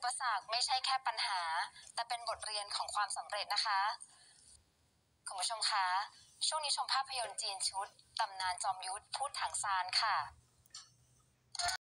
ปสรรคไม่ใช่แค่ปัญหาแต่เป็นบทเรียนของความสำเร็จนะคะคุณผู้ชมคะช่วงนี้ชมภาพยนตร์จีนชุดตำนานจอมยุทธพูดถังซานค่ะ